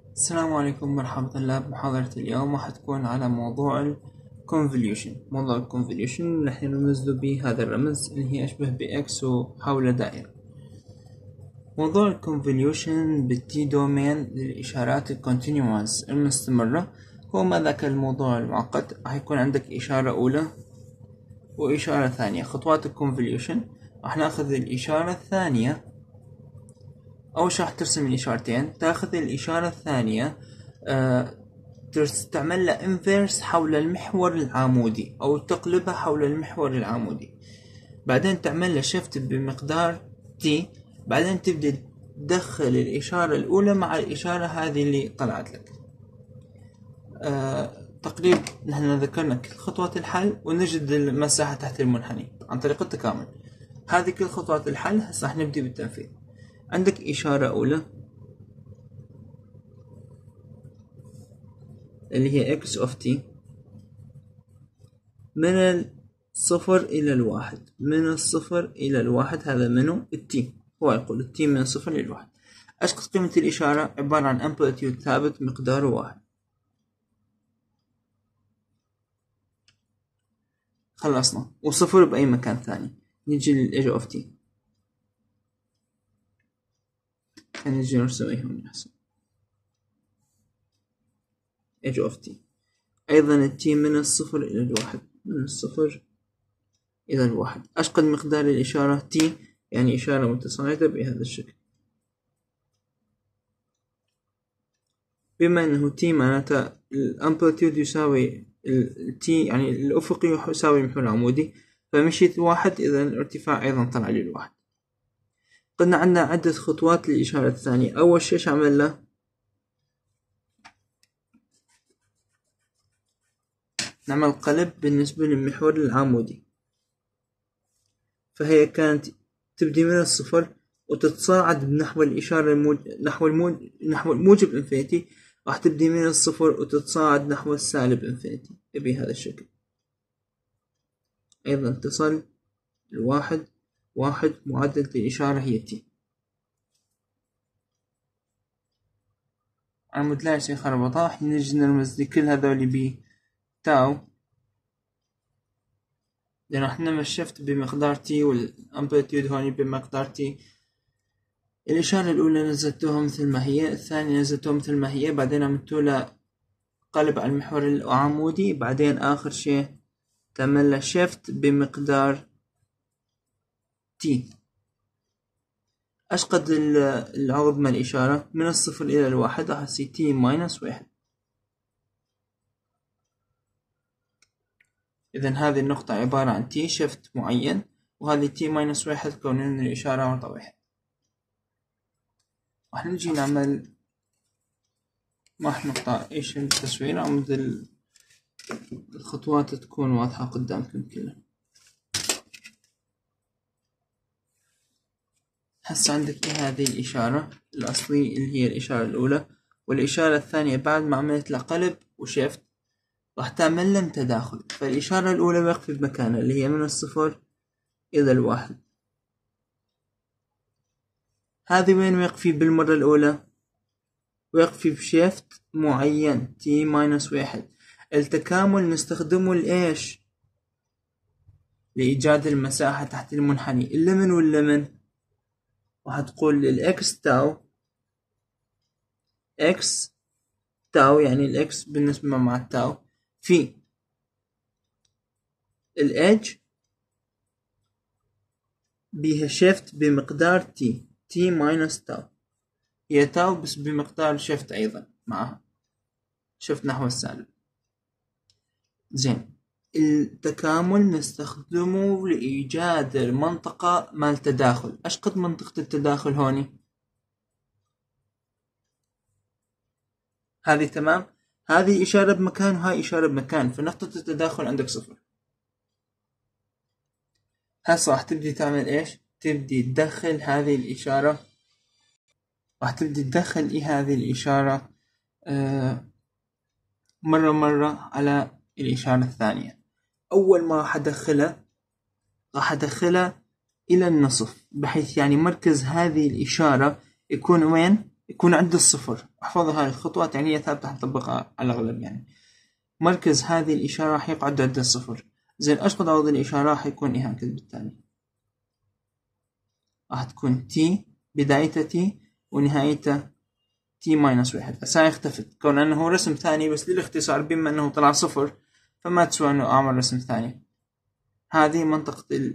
السلام عليكم، مرحبا الله. بمحاضرة اليوم راح تكون على موضوع ال convolution. موضوع ال convolution نحن نرمز له بهذا الرمز اللي هي أشبه بإكس وحول دائرة. موضوع ال convolution بالتي دومين للإشارات ال continuous المستمرة هو ما ذاك الموضوع المعقد. راح يكون عندك إشارة أولى وإشارة ثانية. خطوات ال convolution راح ناخذ الإشارة الثانية. أول شي راح ترسم الإشارتين، تاخذ الإشارة الثانية تعمل لها انفيرس حول المحور العمودي أو تقلبها حول المحور العمودي، بعدين تعمل لها شيفت بمقدار t، بعدين تبدأ تدخل الإشارة الأولى مع الإشارة هذه اللي طلعت لك. تقريبا نحن ذكرنا كل خطوات الحل ونجد المساحة تحت المنحني عن طريق التكامل. هذه كل خطوات الحل. هسه راح نبدأ بالتنفيذ. عندك إشارة أولى اللي هي x of t من الصفر إلى الواحد. من الصفر إلى الواحد هذا منه التي، هو يقول التي من الصفر إلى الواحد. أشخص قيمة الإشارة عبارة عن أمبليتيود ثابت مقداره واحد. خلصنا. وصفر بأي مكان ثاني. نجي للإيج أوف تي، نجي نرسمه هون أحسن. إيج أوف تي أيضا التي من الصفر إلى الواحد. من الصفر إلى الواحد. أشقد مقدار الإشارة تي، يعني إشارة متصاعدة بهذا الشكل. بما أنه تي معناته الأمبليتيود يساوي التي، يعني الأفقي يساوي المحور العمودي، فمشيت واحد، إذا الارتفاع أيضا طلع لي الواحد. قلنا عندنا عدة خطوات للإشارة الثانية. أول شيء عمل له نعمل قلب بالنسبة للمحور العمودي، فهي كانت تبدي من الصفر وتتصاعد نحو الإشارة نحو الموجب انفينيتي. راح تبدي من الصفر وتتصاعد نحو السالب انفينيتي بهذا الشكل. أيضا تصل الواحد واحد. معدل الإشارة هي تي. عمود لا شيء خربطة. راح نجي نرمز لكل هذولي ب تاو، لأن راح نعمل شيفت بمقدار تي والأمبليتيود هوني بمقدار تي. الإشارة الأولى نزلتوها مثل ما هي، الثانية نزلتوها مثل ما هي، بعدين عملتوا لها قلب على المحور العمودي، بعدين آخر شيء تعمل له شيفت بمقدار تي. أشقد العوض من الإشارة من الصفر إلى الواحد، راح يصير تي ماينس واحد. إذا هذه النقطة عبارة عن تي شيفت معين، وهذه تي ماينس واحد كون الإشارة عطى واحد. راح نجي نعمل راح نقطع إيش التصوير عمود الخطوات تكون واضحة قدامكم كلها. هسه عندك هذه الإشارة الأصلية اللي هي الإشارة الأولى، والإشارة الثانية بعد ما عملت لها قلب وشيفت راح تعمل لها تداخل. فالإشارة الأولى وقفت بمكانها اللي هي من الصفر إلى الواحد. هذه وين وقفي بالمرة الأولى؟ وقفي بشيفت معين تي ماينس واحد. التكامل نستخدمه لإيش؟ لإيجاد المساحة تحت المنحني. اللمن واللمن راح تقول الإكس تاو، إكس تاو يعني الإكس بالنسبة مع التاو في الإيدج بيها شيفت بمقدار تي ماينس تاو. هي تاو بس بمقدار شيفت أيضا معها شيفت نحو السالب. زين، التكامل نستخدمه لإيجاد المنطقة مال التداخل. أش قد منطقة التداخل هوني؟ هذه تمام. هذه إشارة بمكان وهاي إشارة بمكان، فنقطة التداخل عندك صفر. هسه راح تبدي تعمل إيش؟ تبدي تدخل هذه الإشارة، راح تبدي تدخل هذه الإشارة مرة على الإشارة الثانية. أول ما راح أدخلها إلى النصف، بحيث يعني مركز هذه الإشارة يكون وين؟ يكون عند الصفر. احفظوا هاي الخطوات، يعني هي ثابتة حنطبقها على الأغلب. يعني مركز هذه الإشارة راح يقعد عند الصفر. زين ايش قد عوض الإشارة؟ راح يكون هكذا بالتالي، راح تكون تي بدايتها تي ونهايتها تي ماينس واحد. هسه اختفت كون انه رسم ثاني، بس للاختصار بما انه طلع صفر فما تسوى انه اعمل رسم ثاني. هذه منطقة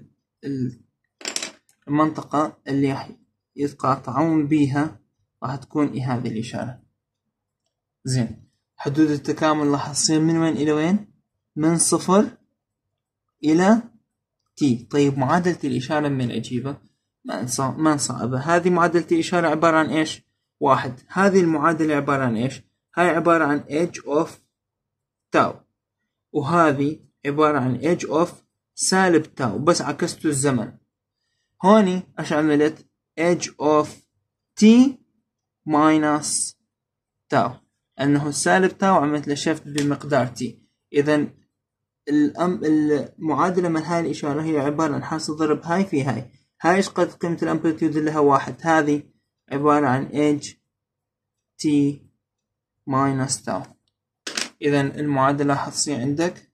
المنطقة اللي راح يتقاطعون بيها راح تكون هذه الإشارة. زين حدود التكامل راح تصير من وين إلى وين؟ من صفر إلى تي. طيب معادلة الإشارة من أجيبها؟ ما نصعبها. هذه معادلة الإشارة عبارة عن إيش؟ واحد. هذه المعادلة عبارة عن إيش؟ هاي عبارة عن edge of تاو، وهذه عبارة عن edge of سالب تاو، بس عكستوا الزمن. هوني ايش عملت؟ edge of t minus تاو، انه سالب تاو عملت له شيفت بمقدار t. اذا المعادلة من هاي الإشارة هي عبارة عن حاصل ضرب هاي في هاي. هاي ايش قد قيمة الامبليتيود لها؟ واحد. هذه عبارة عن edge t minus تاو. إذا المعادلة راح تصير عندك،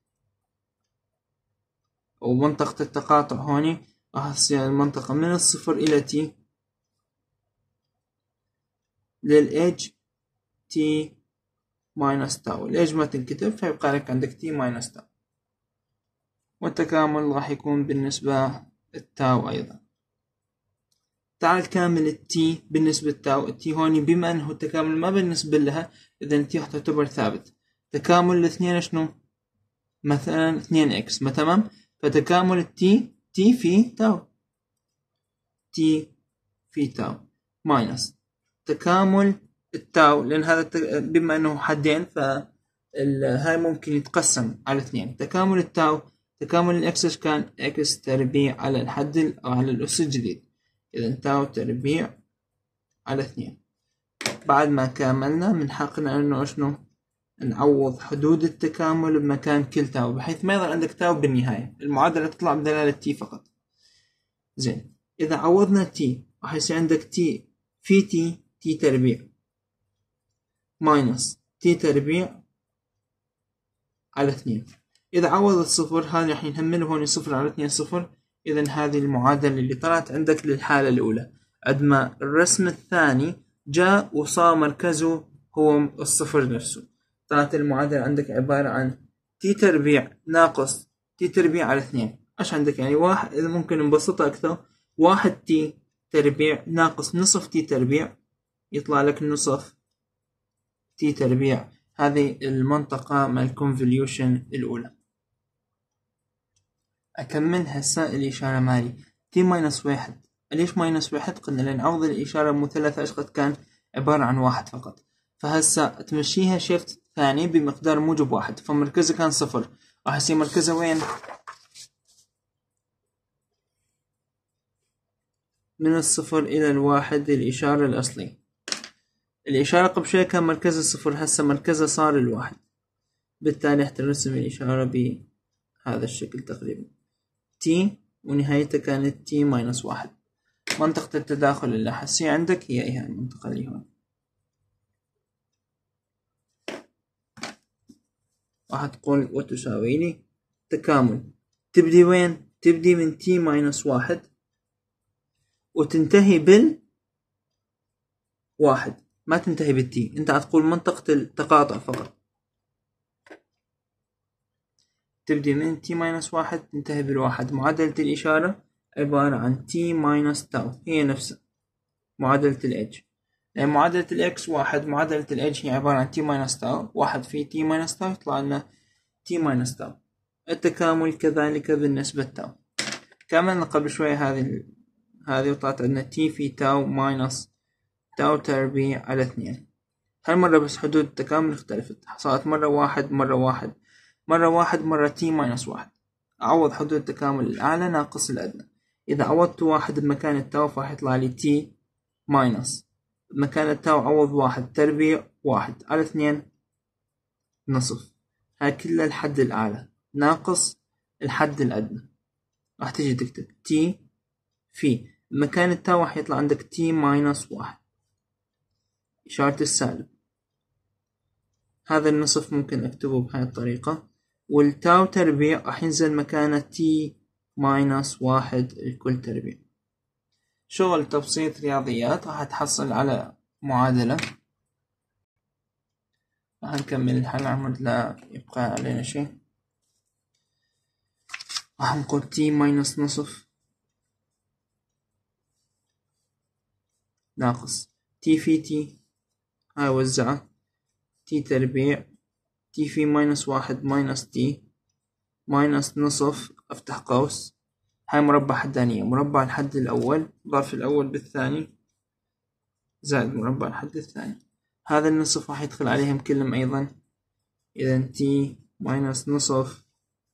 ومنطقة التقاطع هوني راح تصير المنطقة من الصفر إلى تي للإيدج تي ماينس تاو. الإيدج ما تنكتب فيبقى لك عندك تي ماينس تاو، والتكامل راح يكون بالنسبة التاو أيضا. تعال كامل التي بالنسبة للتاو. التي هوني بما أنه التكامل ما بالنسبة لها، إذا التي راح تعتبر ثابت. تكامل الاثنين شنو؟ مثلا 2 إكس، ما تمام؟ فتكامل التي تي في تاو، تي في تاو ماينس تكامل التاو، لأن هذا بما أنه حدين فهاي ممكن يتقسم على 2. تكامل التاو تكامل الإكس كان إكس تربيع على الحد أو على الأس الجديد. إذا تاو تربيع على 2. بعد ما كاملنا من حقنا أنه شنو؟ نعوض حدود التكامل بمكان كل تاو، بحيث ما يظل عندك تاو بالنهاية. المعادلة تطلع بدلالة تي فقط. زين إذا عوضنا تي راح يصير عندك تي في تي تربيع ماينس تي تربيع على 2. إذا عوض الصفر هذا راح نهمله هون صفر على 2 صفر. إذا هذه المعادلة اللي طلعت عندك للحالة الأولى. عندما الرسم الثاني جاء وصار مركزه هو الصفر نفسه، طلعت المعادلة عندك عبارة عن تي تربيع ناقص تي تربيع على 2. ايش عندك؟ يعني واحد، إذا ممكن نبسطها أكثر، واحد تي تربيع ناقص نصف تي تربيع، يطلع لك نصف تي تربيع. هذه المنطقة مع الكونفوليوشن الأولى. أكمل هسه الإشارة مالي تي ماينس واحد. ليش ماينس واحد؟ قلنا لأن عوض الإشارة المثلثة إيش قد كان؟ عبارة عن واحد فقط. فهسه تمشيها شيفت ثاني بمقدار موجب واحد، فمركزها كان صفر، راح يصير مركزها وين؟ من الصفر إلى الواحد. الإشارة الأصلي، الإشارة قبل شوي كان مركزها صفر، هسه مركزها صار الواحد. بالتالي حترسم الإشارة بهذا الشكل تقريبا، تي ونهايتها كانت تي ماينس واحد. منطقة التداخل اللي حتصير عندك هي هاي المنطقة اللي هون. راح تقول وتساوي لي تكامل تبدي وين؟ تبدي من تي ماينس واحد وتنتهي بالواحد، ما تنتهي بالتي. انت هتقول منطقة التقاطع فقط، تبدي من تي ماينس واحد تنتهي بالواحد. معادلة الإشارة عبارة عن تي ماينس تاو، هي نفسها معادلة الإدج. يعني معادلة الإكس واحد، معادلة الإدج هي عبارة عن تي ماينس تاو، واحد في تي ماينس تاو يطلع لنا تي ماينس تاو. التكامل كذلك بالنسبة تاو، كملنا قبل شوي هذه وطلعت عندنا تي في تاو ماينس تاو تربيع على 2. هالمرة بس حدود التكامل اختلفت، صارت مرة واحد مرة واحد مرة واحد مرة تي ماينس واحد. أعوض حدود التكامل الأعلى ناقص الأدنى. إذا عوضت واحد بمكان التاو فراح يطلع لي تي ماينس بمكان التاو عوض واحد تربيع واحد على 2 نصف. هاي كلها الحد الأعلى ناقص الحد الأدنى. راح تيجي تكتب تي في مكان التاو راح يطلع عندك تي ماينس واحد إشارة السالب. هذا النصف ممكن أكتبه بهاي الطريقة، والتاو تربيع راح ينزل مكانه تي ماينس 1 الكل تربيع. شغل تبسيط رياضيات. راح تحصل على معادلة. راح نكمل الحل عمود لا يبقى علينا شيء. راح نقول تي ماينس نصف ناقص تي في تي، هاي وزعه، تي تربيع، تي في ماينس 1 ماينس تي ماينس نصف، افتح قوس، هاي مربع حدانية، مربع الحد الأول ضرب الأول بالثاني زائد مربع الحد الثاني. هذا النصف راح يدخل عليهم كلهم أيضا. إذا تي ماينس نصف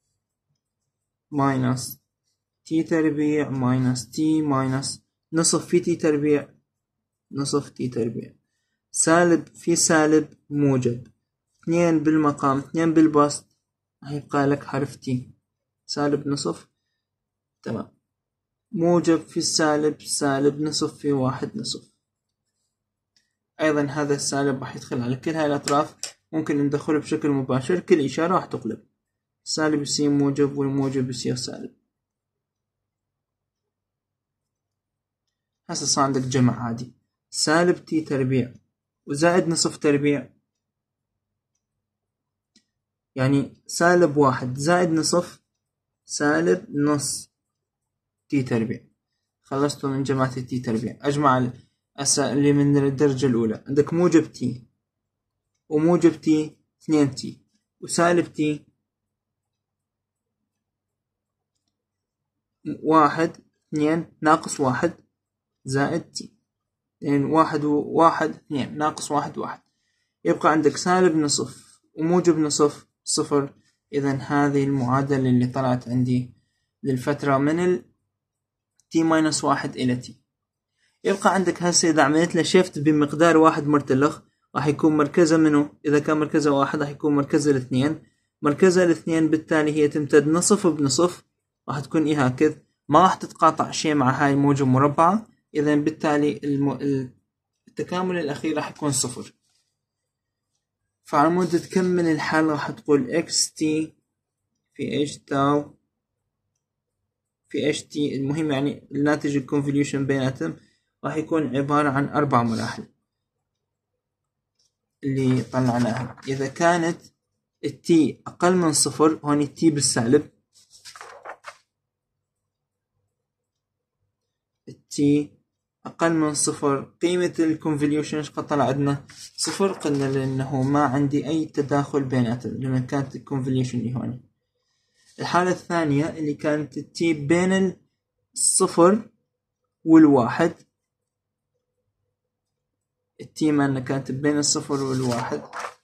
ماينس تي تربيع ماينس تي ماينس نصف في تي تربيع نصف تي تربيع، سالب في سالب موجب، 2 بالمقام 2 بالبسط، راح يبقى لك حرف تي سالب نصف. تمام. موجب في السالب سالب، نصف في 1 نصف. أيضا هذا السالب راح يدخل على كل هاي الأطراف، ممكن ندخله بشكل مباشر، كل إشارة راح تقلب، سالب يصير موجب والموجب يصير سالب. هسه صار عندك جمع عادي، سالب تي تربيع وزائد نصف تربيع، يعني سالب 1 زائد نصف سالب نص تي تربيع. خلصتوا من جماعة التي تربيع. أجمع اللي من الدرجة الأولى. عندك موجب تي وموجب تي 2 تي وسالب تي 1 2 ناقص 1 زائد تي، يعني 1 و1 2 ناقص 1 1، يبقى عندك سالب نصف وموجب نصف 0. إذا هذه المعادلة اللي طلعت عندي للفترة من تي ماينس 1 إلى تي. يبقى عندك هسه إذا عملت له شيفت بمقدار 1 مرتلخ راح يكون مركزه منه، إذا كان مركزه 1 راح يكون مركزه 2، مركزه 2 بالتالي هي تمتد نصف بنصف، راح تكون هكذا، ما راح تتقاطع شيء مع هاي الموجة مربعة. إذا بالتالي التكامل الأخير راح يكون 0. فعلى مود تكمل الحل راح تقول اكس تي في اتش تاو في اتش تي، المهم يعني الناتج الكونفوليوشن بيناتهم راح يكون عبارة عن 4 مراحل اللي طلعناها. إذا كانت التي أقل من 0، هون التي بالسالب، التي أقل من 0 قيمة الكونفوليوشن ايش قد طلع عندنا 0، قلنا لأنه ما عندي أي تداخل بيناتهم لما كانت الكونفوليوشن اللي هون. الحالة الثانية اللي كانت التي بين 0 والواحد، التي مالنا كانت بين 0 والواحد،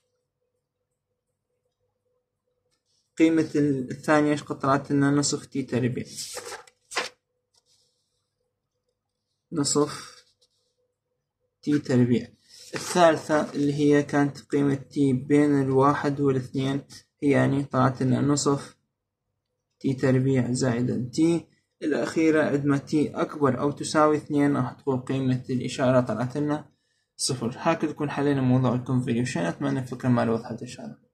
قيمة الثانية ايش قد طلعت لنا نصف تي تربيع، نصف تي تربيع. الثالثة اللي هي كانت قيمة تي بين 1 و2، هي يعني طلعت لنا نصف تي تربيع زائدا تي. الأخيرة عندما تي أكبر أو تساوي 2 راح تكون قيمة الإشارة طلعت لنا 0. هكذا تكون حلينا موضوع الكونفوليوشن. أتمنى الفكرة ما وضحت إن شاء الله.